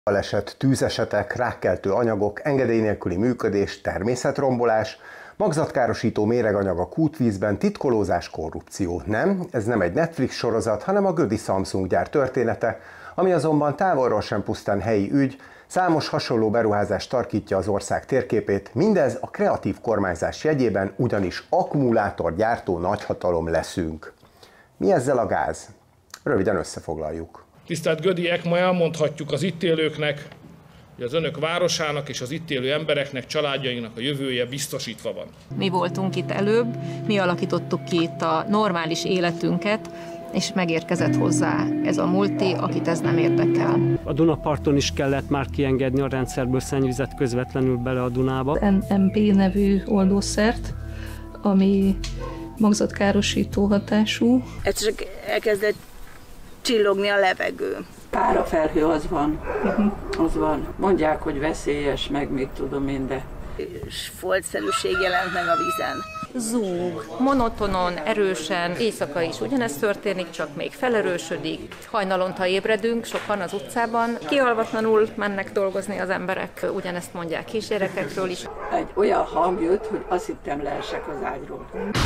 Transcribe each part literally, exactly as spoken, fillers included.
Baleset, tűzesetek, rákkeltő anyagok, engedély nélküli működés, természetrombolás, magzatkárosító méreganyag a kútvízben, titkolózás, korrupció. Nem, ez nem egy Netflix sorozat, hanem a Gödi Samsung gyár története, ami azonban távolról sem pusztán helyi ügy, számos hasonló beruházás tarkítja az ország térképét, mindez a kreatív kormányzás jegyében, ugyanis akkumulátorgyártó nagyhatalom leszünk. Mi ezzel a gáz? Röviden összefoglaljuk. Tisztelt gödiek, ma elmondhatjuk az itt élőknek, hogy az önök városának és az itt élő embereknek, családjainknak a jövője biztosítva van. Mi voltunk itt előbb, mi alakítottuk ki itt a normális életünket, és megérkezett hozzá ez a multi, akit ez nem érdekel. A Dunaparton is kellett már kiengedni a rendszerből szennyvizet közvetlenül bele a Dunába. em pé nevű oldószert, ami magzatkárosító hatású. Ez csak elkezdett csillogni a levegő. Párafelhő az van, uh-huh. az van. Mondják, hogy veszélyes, meg még tudom én, de... És foltszerűség jelent meg a vízen. Zúg, monotonon, erősen, éjszaka is ugyanezt történik, csak még felerősödik. Hajnalonta ébredünk, sokan az utcában, kialvatlanul mennek dolgozni az emberek, ugyanezt mondják kisgyerekekről is. Egy olyan hang jött, hogy azt hittem leesek az ágyról.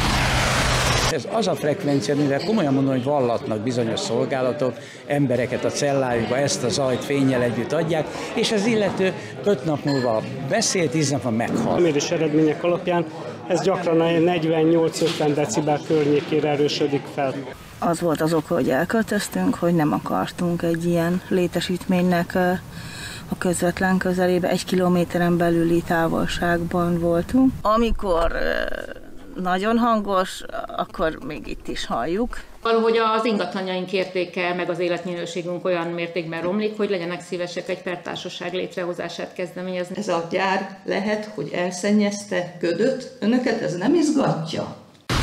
Ez az a frekvencia, mivel komolyan mondom, hogy vallatnak bizonyos szolgálatok, embereket a cellájukba, ezt a zajt fénnyel együtt adják, és az illető öt nap múlva beszél, tíz napon meghal. A mérés eredmények alapján ez gyakran a negyvennyolc-ötven decibel környékére erősödik fel. Az volt az oka, hogy elköltöztünk, hogy nem akartunk egy ilyen létesítménynek a közvetlen közelébe, egy kilométeren belüli távolságban voltunk. Amikor nagyon hangos, akkor még itt is halljuk. Valahogy az ingatlanjaink értéke, meg az életminőségünk olyan mértékben romlik, hogy legyenek szívesek egy pertársaság létrehozását kezdeményezni. Ez a gyár lehet, hogy elszennyezte Gödöt, önöket ez nem izgatja?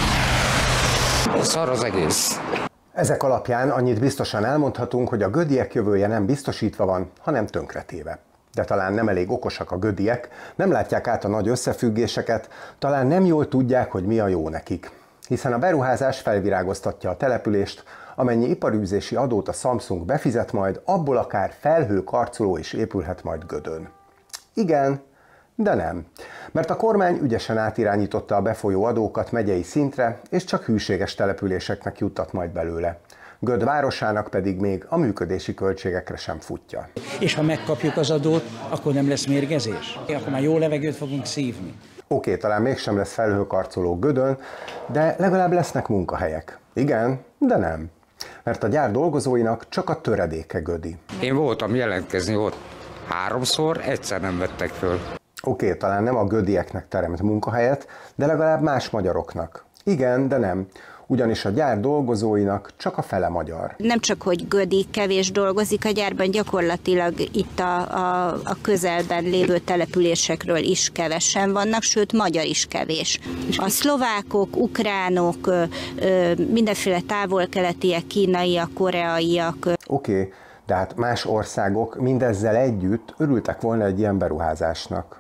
Szar az egész. Ezek alapján annyit biztosan elmondhatunk, hogy a gödiek jövője nem biztosítva van, hanem tönkretéve. De talán nem elég okosak a gödiek, nem látják át a nagy összefüggéseket, talán nem jól tudják, hogy mi a jó nekik. Hiszen a beruházás felvirágoztatja a települést, amennyi iparűzési adót a Samsung befizet majd, abból akár felhőkarcoló is épülhet majd Gödön. Igen, de nem. Mert a kormány ügyesen átirányította a befolyó adókat megyei szintre, és csak hűséges településeknek juttat majd belőle. Göd városának pedig még a működési költségekre sem futja. És ha megkapjuk az adót, akkor nem lesz mérgezés? Akkor már jó levegőt fogunk szívni. Oké, okay, talán mégsem lesz felhőkarcoló Gödön, de legalább lesznek munkahelyek. Igen, de nem. Mert a gyár dolgozóinak csak a töredéke gödi. Én voltam jelentkezni ott háromszor, egyszer nem vettek föl. Oké, okay, talán nem a gödieknek teremt munkahelyet, de legalább más magyaroknak. Igen, de nem. Ugyanis a gyár dolgozóinak csak a fele magyar. Nem csak, hogy gödi kevés dolgozik a gyárban, gyakorlatilag itt a, a, a közelben lévő településekről is kevesen vannak, sőt, magyar is kevés. A szlovákok, ukránok, mindenféle távol-keletiek, kínaiak, koreaiak. Oké, okay, de hát más országok mindezzel együtt örültek volna egy ilyen beruházásnak.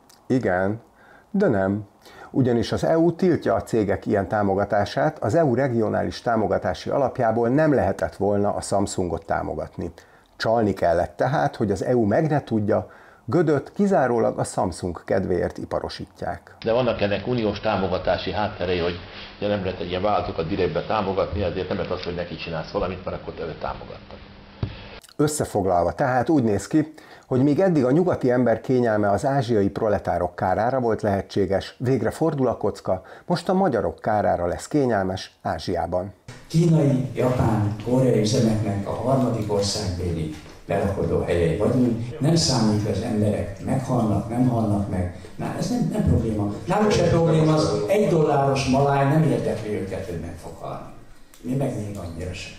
Igen, de nem. Ugyanis az é u tiltja a cégek ilyen támogatását, az é u regionális támogatási alapjából nem lehetett volna a Samsungot támogatni. Csalni kellett tehát, hogy az é u meg ne tudja, Gödöt kizárólag a Samsung kedvéért iparosítják. De vannak ennek uniós támogatási hátterei, hogy nem lehet egy ilyen vállalatokat direktbe támogatni, ezért nem lehet az, hogy neki csinálsz valamit, mert akkor őt támogattak. Összefoglalva tehát úgy néz ki, hogy míg eddig a nyugati ember kényelme az ázsiai proletárok kárára volt lehetséges, végre fordul a kocka, most a magyarok kárára lesz kényelmes Ázsiában. Kínai, japán, koreai üzemeknek a harmadik országbéli lerakodó helyei vagyunk, nem számít, az emberek meghalnak, nem halnak meg. Na, ez nem, nem probléma. Nálunk se probléma az, egy dolláros maláj nem érdekli őket, hogy meg fog halni. Mi meg még annyira sem.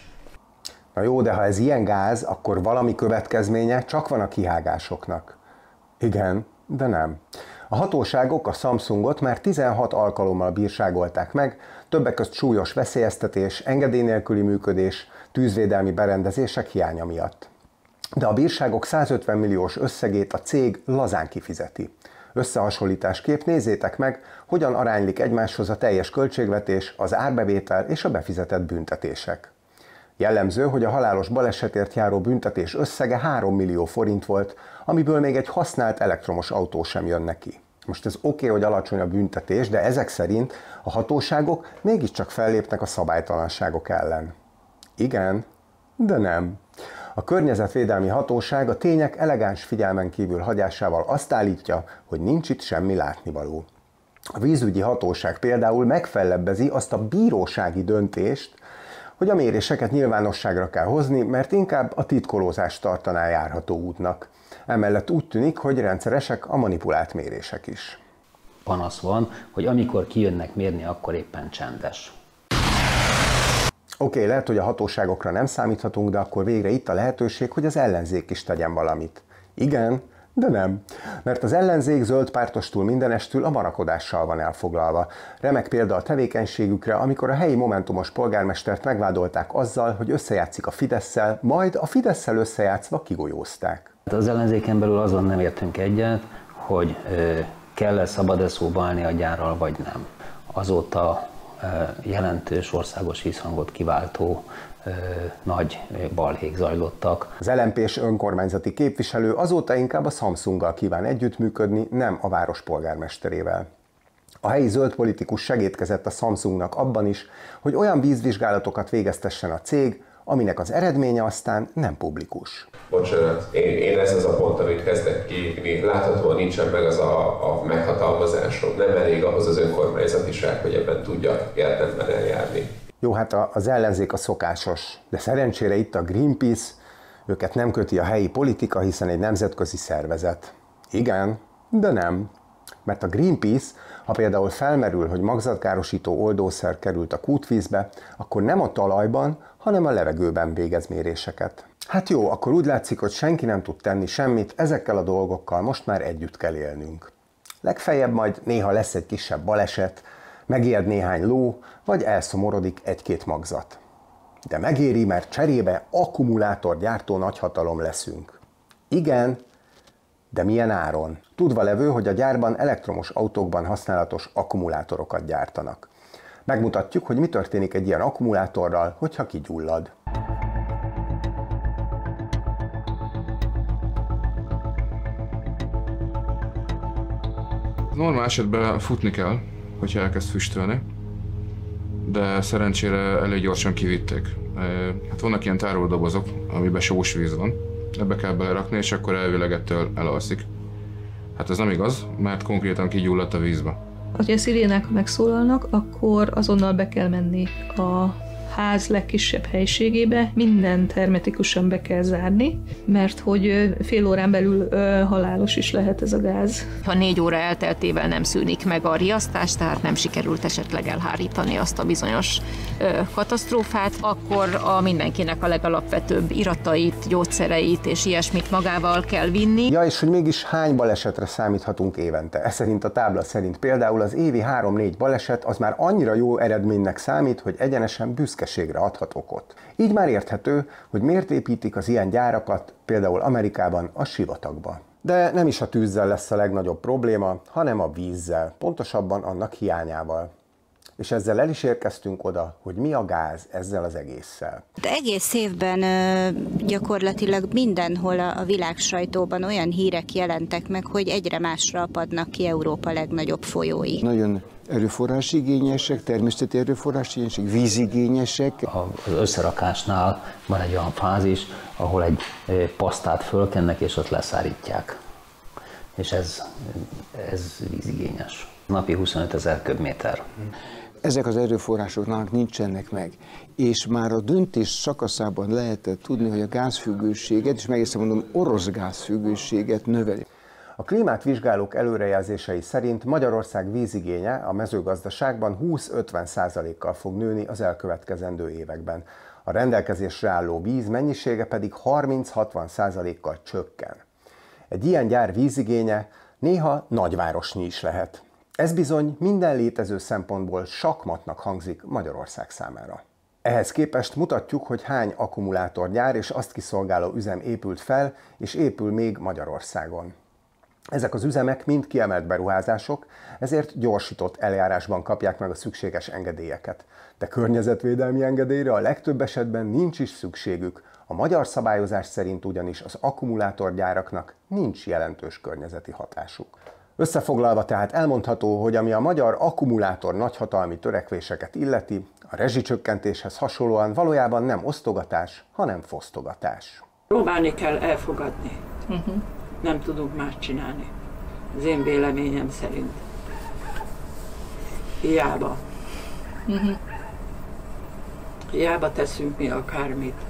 Na jó, de ha ez ilyen gáz, akkor valami következménye csak van a kihágásoknak. Igen, de nem. A hatóságok a Samsungot már tizenhat alkalommal bírságolták meg, többek közt súlyos veszélyeztetés, engedély nélküli működés, tűzvédelmi berendezések hiánya miatt. De a bírságok százötven milliós összegét a cég lazán kifizeti. Összehasonlításképp nézzétek meg, hogyan aránylik egymáshoz a teljes költségvetés, az árbevétel és a befizetett büntetések. Jellemző, hogy a halálos balesetért járó büntetés összege három millió forint volt, amiből még egy használt elektromos autó sem jön neki. Most ez oké, okay, hogy alacsony a büntetés, de ezek szerint a hatóságok mégiscsak fellépnek a szabálytalanságok ellen. Igen, de nem. A Környezetvédelmi Hatóság a tények elegáns figyelmen kívül hagyásával azt állítja, hogy nincs itt semmi látnivaló. A vízügyi hatóság például megfellebbezi azt a bírósági döntést, hogy a méréseket nyilvánosságra kell hozni, mert inkább a titkolózást tartaná járható útnak. Emellett úgy tűnik, hogy rendszeresek a manipulált mérések is. Panasz van, hogy amikor kijönnek mérni, akkor éppen csendes. Oké, okay, lehet, hogy a hatóságokra nem számíthatunk, de akkor végre itt a lehetőség, hogy az ellenzék is tegyen valamit. Igen, de nem. Mert az ellenzék zöldpártostól mindenestül a marakodással van elfoglalva. Remek példa a tevékenységükre, amikor a helyi momentumos polgármestert megvádolták azzal, hogy összejátszik a Fidesszel, majd a Fidesszel összejátszva kigolyózták. Az ellenzéken belül azon nem értünk egyet, hogy kell-e szabad-e szóba állni a gyárral, vagy nem. Azóta jelentős országos visszhangot kiváltó ö, nagy balhék zajlottak. Az el em pés önkormányzati képviselő azóta inkább a Samsunggal kíván együttműködni, nem a város polgármesterével. A helyi zöld politikus segédkezett a Samsungnak abban is, hogy olyan vízvizsgálatokat végeztessen a cég, aminek az eredménye aztán nem publikus. Bocsánat, én, én ez az a pont, amit kezdek kiírni. Láthatóan nincsen meg az a, a meghatalmazásom. Nem elég ahhoz az önkormányzatiság, hogy ebben tudjak érdemben eljárni. Jó, hát az ellenzék a szokásos, de szerencsére itt a Greenpeace, őket nem köti a helyi politika, hiszen egy nemzetközi szervezet. Igen, de nem. Mert a Greenpeace, ha például felmerül, hogy magzatkárosító oldószer került a kútvízbe, akkor nem a talajban, hanem a levegőben végez méréseket. Hát jó, akkor úgy látszik, hogy senki nem tud tenni semmit, ezekkel a dolgokkal most már együtt kell élnünk. Legfeljebb majd néha lesz egy kisebb baleset, megijed néhány ló, vagy elszomorodik egy-két magzat. De megéri, mert cserébe akkumulátorgyártó nagyhatalom leszünk. Igen, de milyen áron? Tudva levő, hogy a gyárban elektromos autókban használatos akkumulátorokat gyártanak. Megmutatjuk, hogy mi történik egy ilyen akkumulátorral, hogyha kigyullad. Normál esetben futni kell, hogyha elkezd füstölni, de szerencsére elég gyorsan kivitték. Hát vannak ilyen tárolódobozok, amiben sós víz van, ebbe kell belerakni, és akkor elvileg ettől elalszik. Hát ez nem igaz, mert konkrétan kigyulladt a vízbe. Ha a szirénák megszólalnak, akkor azonnal be kell menni a ház legkisebb helyiségébe, mindent hermetikusan be kell zárni, mert hogy fél órán belül ö, halálos is lehet ez a gáz. Ha négy óra elteltével nem szűnik meg a riasztás, tehát nem sikerült esetleg elhárítani azt a bizonyos ö, katasztrófát, akkor a mindenkinek a legalapvetőbb iratait, gyógyszereit és ilyesmit magával kell vinni. Ja, és hogy mégis hány balesetre számíthatunk évente? Ez szerint a tábla szerint például az évi három-négy baleset az már annyira jó eredménynek számít, hogy egyenesen büszkeségre adhat okot. Így már érthető, hogy miért építik az ilyen gyárakat, például Amerikában a sivatagba. De nem is a tűzzel lesz a legnagyobb probléma, hanem a vízzel, pontosabban annak hiányával. És ezzel el is érkeztünk oda, hogy mi a gáz ezzel az egésszel. De egész évben gyakorlatilag mindenhol a világ sajtóban olyan hírek jelentek meg, hogy egyre másra apadnak ki Európa legnagyobb folyói. Nagyon erőforrásigényesek, természeti erőforrásigényesek, vízigényesek. Az összerakásnál van egy olyan fázis, ahol egy pasztát fölkennek és ott leszárítják. És ez, ez vízigényes. Napi huszonöt ezer köbméter. Ezek az erőforrások nálunk nincsenek meg, és már a döntés szakaszában lehetett tudni, hogy a gázfüggőséget, és megészre mondom, orosz gázfüggőséget növeli. A klímát vizsgálók előrejelzései szerint Magyarország vízigénye a mezőgazdaságban húsz-ötven százalékkal fog nőni az elkövetkezendő években. A rendelkezésre álló víz mennyisége pedig harminc-hatvan százalékkal csökken. Egy ilyen gyár vízigénye néha nagyvárosnyi is lehet. Ez bizony minden létező szempontból sakmatnak hangzik Magyarország számára. Ehhez képest mutatjuk, hogy hány akkumulátorgyár és azt kiszolgáló üzem épült fel, és épül még Magyarországon. Ezek az üzemek mind kiemelt beruházások, ezért gyorsított eljárásban kapják meg a szükséges engedélyeket. De környezetvédelmi engedélyre a legtöbb esetben nincs is szükségük. A magyar szabályozás szerint ugyanis az akkumulátorgyáraknak nincs jelentős környezeti hatásuk. Összefoglalva tehát elmondható, hogy ami a magyar akkumulátor nagyhatalmi törekvéseket illeti, a rezsicsökkentéshez hasonlóan valójában nem osztogatás, hanem fosztogatás. Próbálni kell elfogadni. Uh-huh. Nem tudunk más csinálni. Az én véleményem szerint. Hiába. Uh-huh. Hiába teszünk mi akármit.